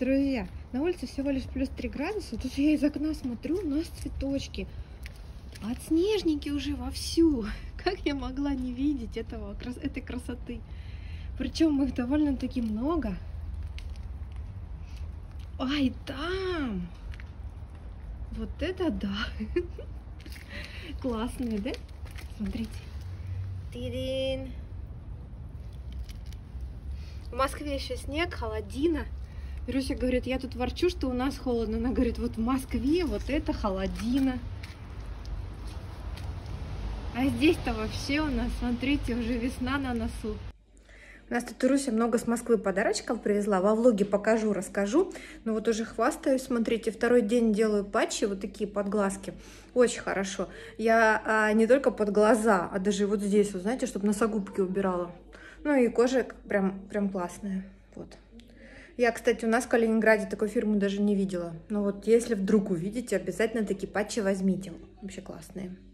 Друзья, на улице всего лишь плюс 3 градуса. Тут я из окна смотрю, у нас цветочки. Подснежники уже вовсю. Как я могла не видеть этой красоты? Причем их довольно-таки много. Ай, там! Вот это да! Классные, да? Смотрите. Тирин. В Москве еще снег, холодина. Руся говорит, я тут ворчу, что у нас холодно. Она говорит, вот в Москве вот это холодина. А здесь-то вообще у нас, смотрите, уже весна на носу. У нас тут Руся много с Москвы подарочков привезла. Во влоге покажу, расскажу. Но вот уже хвастаюсь, смотрите, второй день делаю патчи, вот такие подглазки. Очень хорошо. Я не только под глаза, а даже вот здесь, вот, знаете, чтобы носогубки убирала. Ну и кожа прям классная. Вот. Я, кстати, у нас в Калининграде такой фирмы даже не видела. Но вот если вдруг увидите, обязательно такие патчи возьмите. Вообще классные.